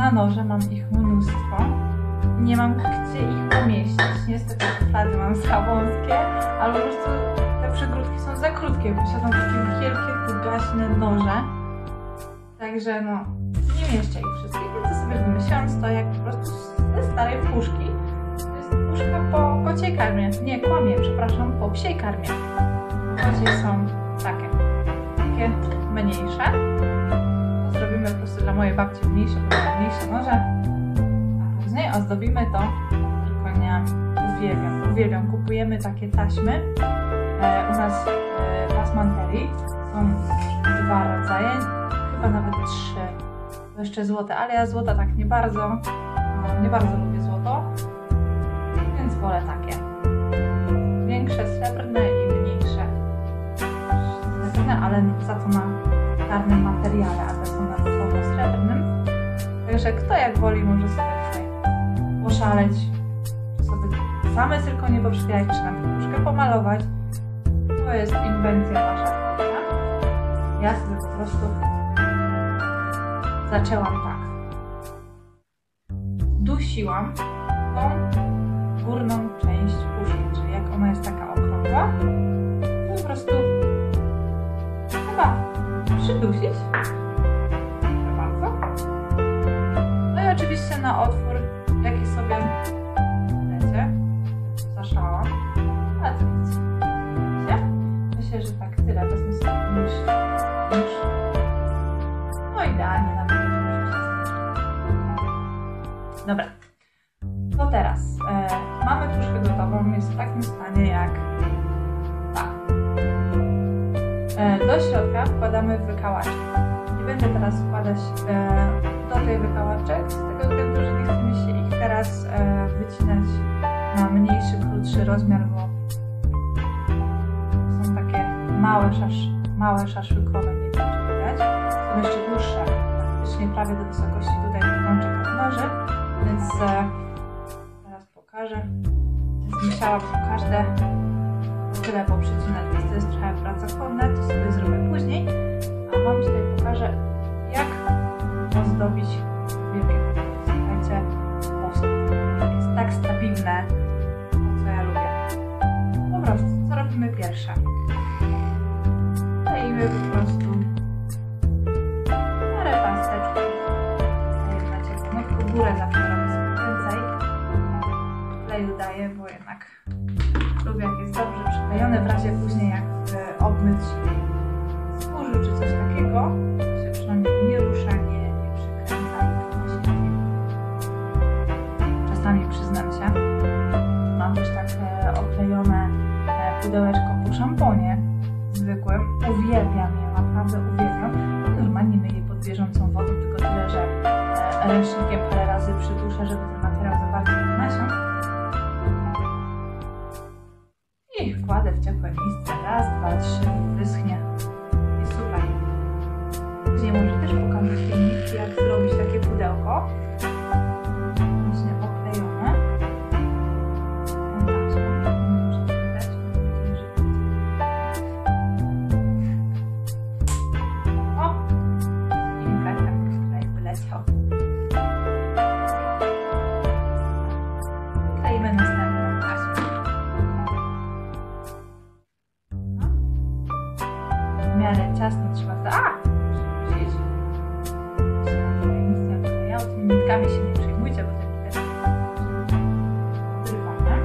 na noże, mam ich mnóstwo. Nie mam gdzie ich pomieścić. Niestety szuflady mam za wąskie, ale po prostu te przygródki są za krótkie. Posiadam takie wielkie, długaśne noże. Także no, nie mieszczę ich wszystkich, więc sobie wymyśliłam stoję po prostu ze starej puszki. To jest puszka po kociej karmie. Nie, kłamię, przepraszam, po psiej karmie. Kocie są takie mniejsze. To zrobimy po prostu dla mojej babci mniejsze noże. A później ozdobimy to konia. Uwielbiam. Kupujemy takie taśmy. U nas pasmanterii są 2 rodzaje, chyba nawet 3. To jeszcze złote, ale ja złota tak nie bardzo lubię złoto, więc wolę takie. Większe srebrne i mniejsze srebrne, ale za to na czarnym materiale, a te są na srebrnym. Także kto jak woli, może sobie tutaj poszaleć, czy sobie same tylko nie poprzyklejać, czy na puszkę pomalować. To jest inwencja wasza. Ja sobie po prostu zaczęłam tak. Dusiłam tą górną część puszki, czyli jak ona jest taka okrągła, to po prostu chyba przydusić. Proszę bardzo. No i oczywiście na otwór, jaki sobie chcecie, zaszałam. A to nic. Myślę, że tak tyle wezmę sobie niż. No idealnie nawet już się. Dobra. To teraz mamy puszkę gotową, jest w takim stanie jak ta. Do środka wkładamy wykałaczek. Nie będę teraz wkładać do tej wykałaczek, z tego względu, że nie chcemy się ich teraz wycinać na mniejszy, krótszy rozmiar, bo są takie małe szaszłykowe, nie wiem czy widać. Są jeszcze dłuższe, praktycznie prawie do wysokości tutaj rączek od noży, więc teraz pokażę. Musiałabym każde tyle poprzycinać, więc to jest trochę pracochłonne, to sobie zrobię później. A wam tutaj pokażę, jak ozdobić wielkie pudełko. Słuchajcie, jest tak stabilne, co ja lubię. Po prostu, co robimy pierwsze? Dajemy po prostu parę pasteczków. No tylko górę zawsze robię sobie więcej. Kleju daję, bo jednak lubię, jak jest dobrze przyklejone, w razie później jak obmyć skórzy czy coś takiego, się przynajmniej nie rusza, nie przykręca i właśnie nie. Czasami przyznam się, mam też tak oklejone pudełeczko po szamponie zwykłym. Uwielbiam je, naprawdę uwielbiam. Normalnie myję pod bieżącą wodą, tylko tyle, że ręcznikiem parę razy przyduszę, żeby ten materiał za bardzo nie nasiąkł. I wkładę w ciepłe miejsce. Raz, 2, 3, wyschnie. I super. Później może też pokażę filmik, jak zrobić takie pudełko. Właśnie oklejone. O! I tak klej wyleciał. Klejmy następną taśmę. W miarę ciasno trzeba to... Musieć. Nic nie odklejał. Tymi nitkami się nie przejmujcie, bo to widać. Odrywamy.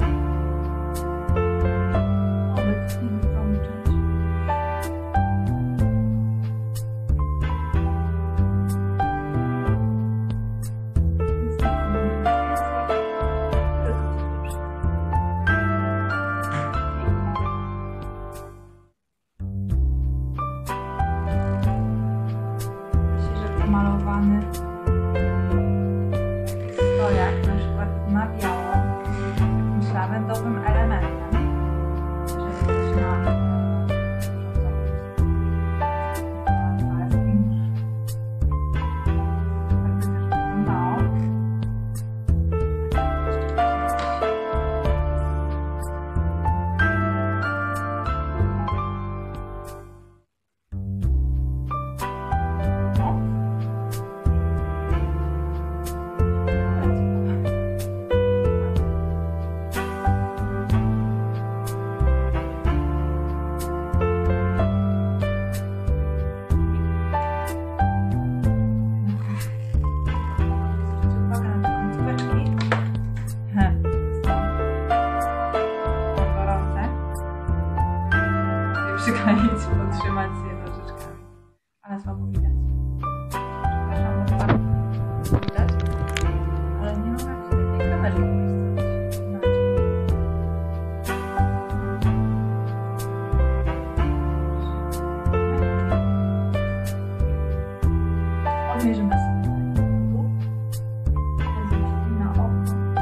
Wytniemy tą część. Nic nie kombinuję więcej. Tylko sobie pomalowany stojak, na przykład na biało, jakimś lawendowym elementem, jeżeli ktoś ma palskim, tak by też wyglądało. ale słabo widać. Przepraszam, bo bardzo widać, ale nie mam jakiejś takiej kamerki postawić. Inaczej. Odmierzymy sobie tu. Jest na oko.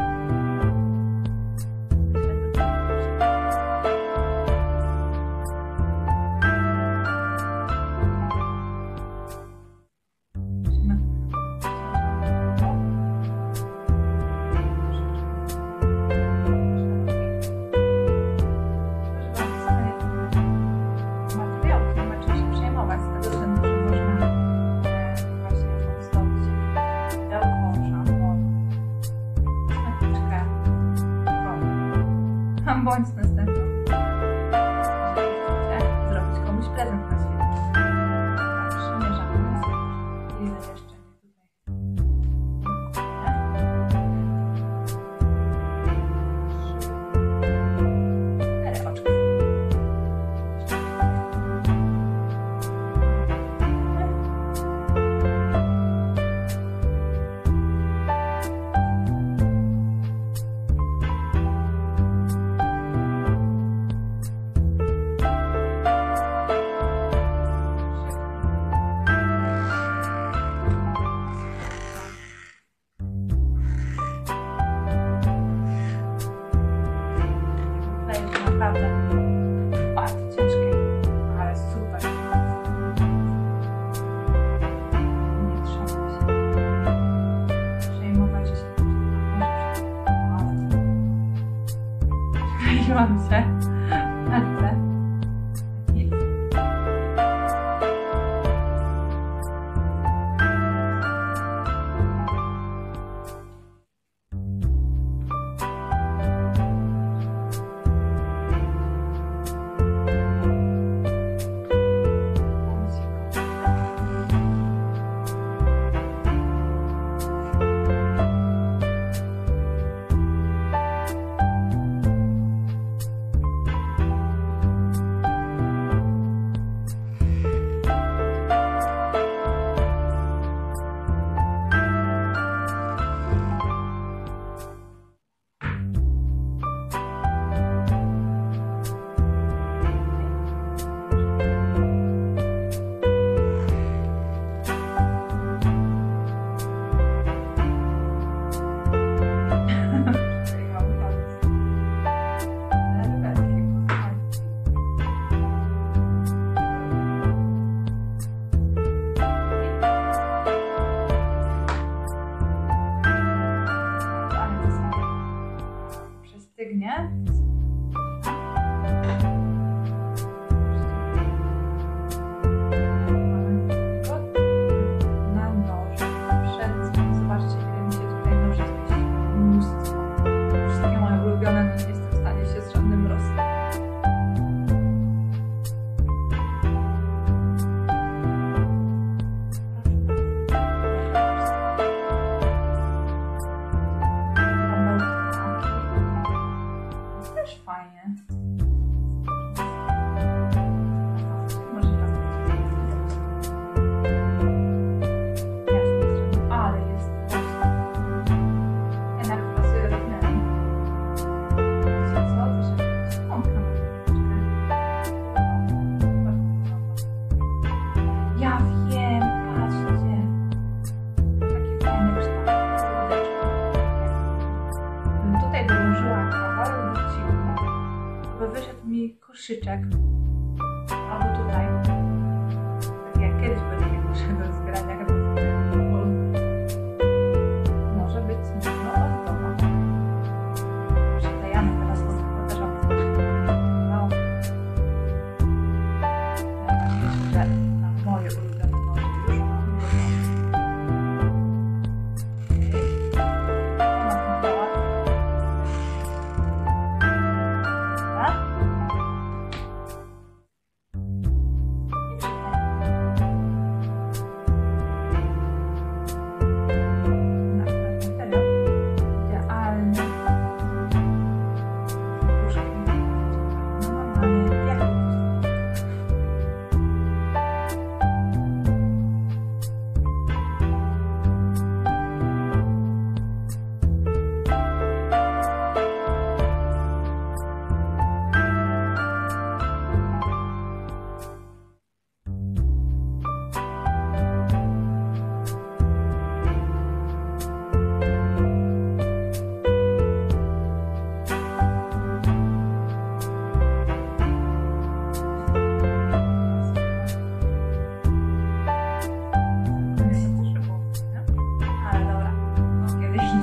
Bądź następną. Jeżeli chcecie zrobić komuś prezent na świecie. Tak, przymierzamy. Ile jeszcze tutaj? 4 oczki. Naprawdę bardzo ciężkie, ale super. Nie trzeba się przejmować, że się przykleiłam się na tle. Stygnie. Na noże. Zobaczcie, ile mi się tutaj noży zmieściło. Mnóstwo. Wszystkie moje ulubione, no nie jestem w stanie się z żadnym rozstać. Fajnie. Ale jest mocno. Jednak pasuje do tlen. Co? To się skąpka. Ja wiem, patrzcie. Taki fajny kształt. Bym tutaj dołożyła kawałek wyciku, by wyszedł mi koszyczek. Albo tutaj. Tak jak kiedyś będzie mi poszedł z grania. Może być smutno ozdoba. Przyklejamy teraz ozdoba też no. Jeszcze na moje ulubione noże już mam.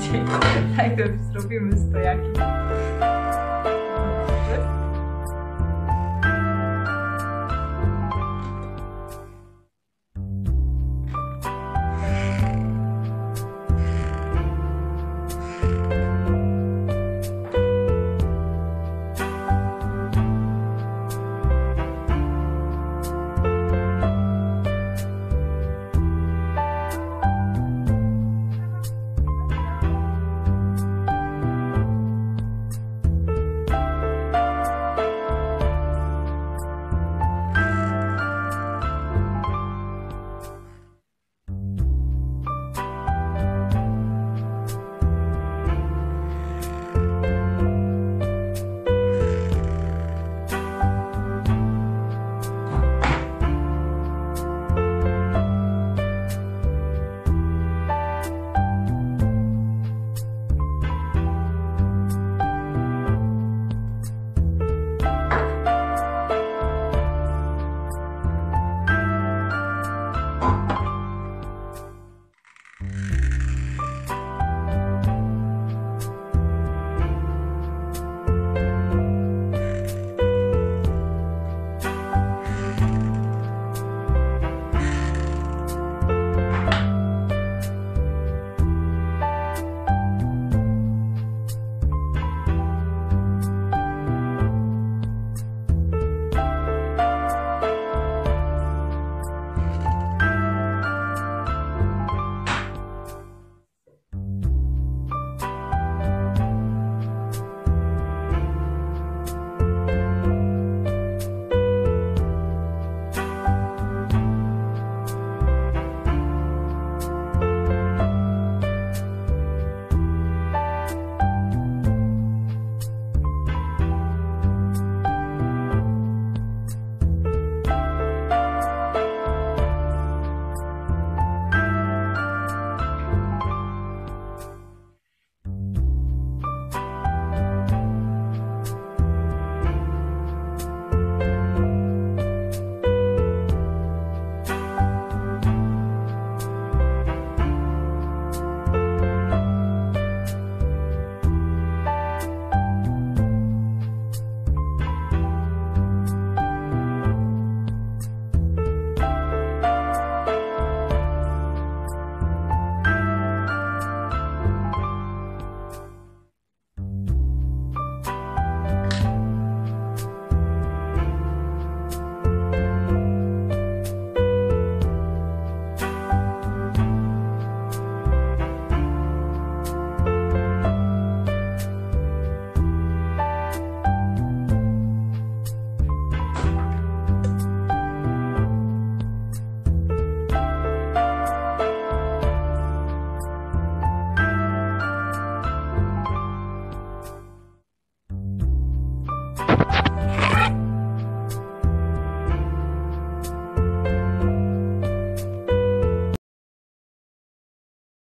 dzisiaj. Najpierw zrobimy stojaki.